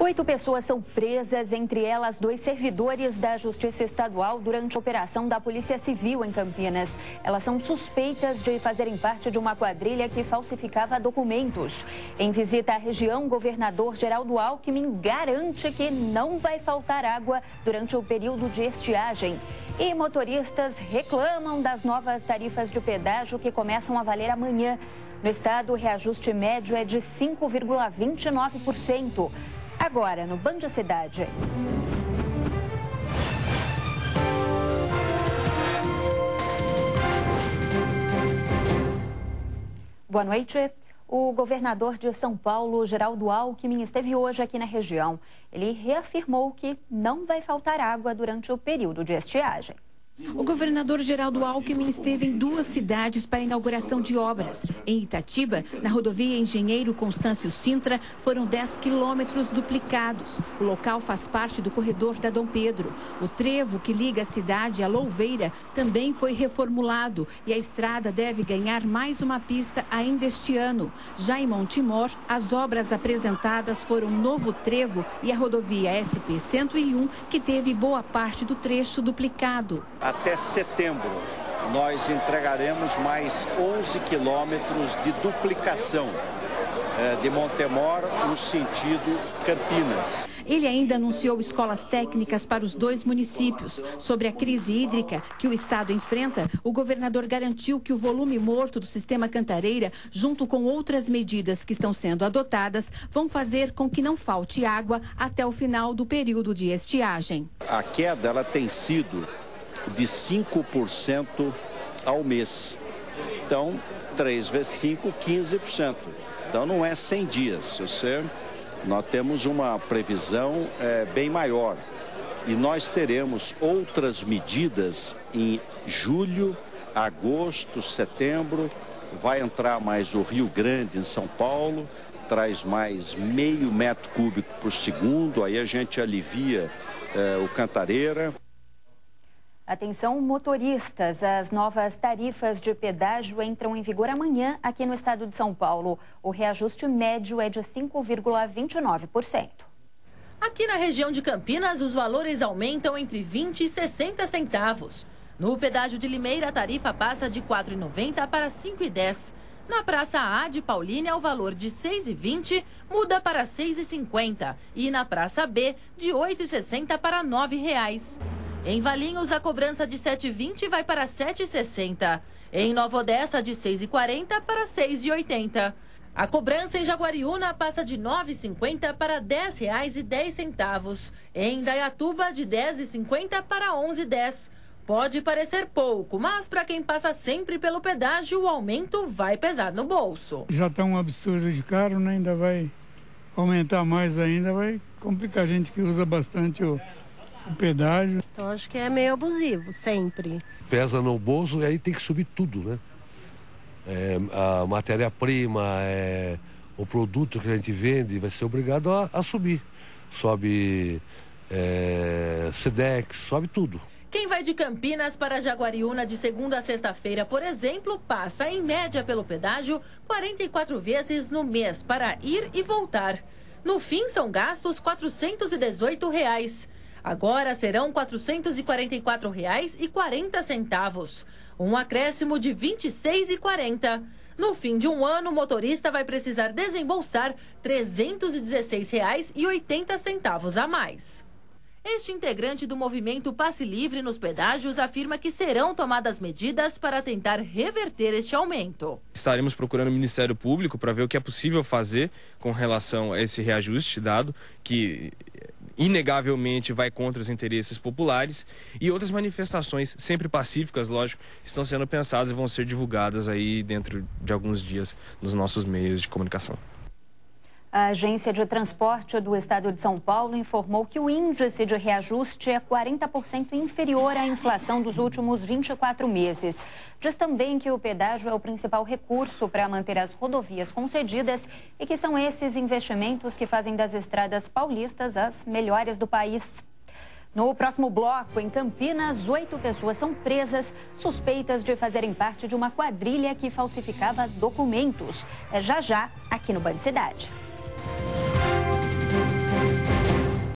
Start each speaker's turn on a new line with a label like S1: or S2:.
S1: 8 pessoas são presas, entre elas 2 servidores da Justiça Estadual, durante a operação da Polícia Civil em Campinas. Elas são suspeitas de fazerem parte de uma quadrilha que falsificava documentos. Em visita à região, o governador Geraldo Alckmin garante que não vai faltar água durante o período de estiagem. E motoristas reclamam das novas tarifas de pedágio que começam a valer amanhã. No estado, o reajuste médio é de 5,29%. Agora, no Band Cidade. Boa noite. O governador de São Paulo, Geraldo Alckmin, esteve hoje aqui na região. Ele reafirmou que não vai faltar água durante o período de estiagem.
S2: O governador Geraldo Alckmin esteve em 2 cidades para a inauguração de obras. Em Itatiba, na rodovia Engenheiro Constâncio Sintra, foram 10 quilômetros duplicados. O local faz parte do corredor da Dom Pedro. O trevo que liga a cidade à Louveira também foi reformulado e a estrada deve ganhar mais uma pista ainda este ano. Já em Montemor, as obras apresentadas foram um novo trevo e a rodovia SP-101, que teve boa parte do trecho duplicado.
S3: Até setembro, nós entregaremos mais 11 quilômetros de duplicação de Montemor no sentido Campinas.
S2: Ele ainda anunciou escolas técnicas para os 2 municípios. Sobre a crise hídrica que o estado enfrenta, o governador garantiu que o volume morto do sistema Cantareira, junto com outras medidas que estão sendo adotadas, vão fazer com que não falte água até o final do período de estiagem.
S3: A queda ela tem sido de 5% ao mês. Então, 3 vezes 5, 15%. Então, não é 100 dias. Nós temos uma previsão bem maior. E nós teremos outras medidas em julho, agosto, setembro. Vai entrar mais o Rio Grande em São Paulo, traz mais meio metro cúbico por segundo. Aí a gente alivia o Cantareira.
S1: Atenção, motoristas, as novas tarifas de pedágio entram em vigor amanhã aqui no estado de São Paulo. O reajuste médio é de 5,29%.
S4: Aqui na região de Campinas, os valores aumentam entre 20 e 60 centavos. No pedágio de Limeira, a tarifa passa de R$ 4,90 para R$ 5,10. Na Praça A de Paulínia, o valor de R$ 6,20 muda para R$ 6,50. E na Praça B, de R$ 8,60 para R$ 9,00. Em Valinhos, a cobrança de R$ 7,20 vai para R$ 7,60. Em Nova Odessa, de R$ 6,40 para R$ 6,80. A cobrança em Jaguariúna passa de R$ 9,50 para R$ 10,10. Em Indaiatuba, de R$ 10,50 para R$ 11,10. Pode parecer pouco, mas para quem passa sempre pelo pedágio, o aumento vai pesar no bolso.
S5: Já está um absurdo de caro, né? Ainda vai aumentar mais ainda, vai complicar a gente que usa bastante o pedágio.
S6: Então acho que é meio abusivo, sempre.
S7: Pesa no bolso e aí tem que subir tudo, né? A matéria-prima, o produto que a gente vende vai ser obrigado a subir. Sobe Sedex, sobe tudo.
S4: Quem vai de Campinas para Jaguariúna de segunda a sexta-feira, por exemplo, passa em média pelo pedágio 44 vezes no mês para ir e voltar. No fim, são gastos R$ 418. Agora serão R$ 444,40. Um acréscimo de R$ 26,40. No fim de um ano, o motorista vai precisar desembolsar R$ 316,80 a mais. Este integrante do movimento Passe Livre nos pedágios afirma que serão tomadas medidas para tentar reverter este aumento.
S8: Estaremos procurando o Ministério Público para ver o que é possível fazer com relação a esse reajuste dado, que inegavelmente vai contra os interesses populares, e outras manifestações, sempre pacíficas, lógico, estão sendo pensadas e vão ser divulgadas aí dentro de alguns dias nos nossos meios de comunicação.
S1: A Agência de Transporte do Estado de São Paulo informou que o índice de reajuste é 40% inferior à inflação dos últimos 24 meses. Diz também que o pedágio é o principal recurso para manter as rodovias concedidas e que são esses investimentos que fazem das estradas paulistas as melhores do país. No próximo bloco, em Campinas, 8 pessoas são presas, suspeitas de fazerem parte de uma quadrilha que falsificava documentos. É já, aqui no Band Cidade.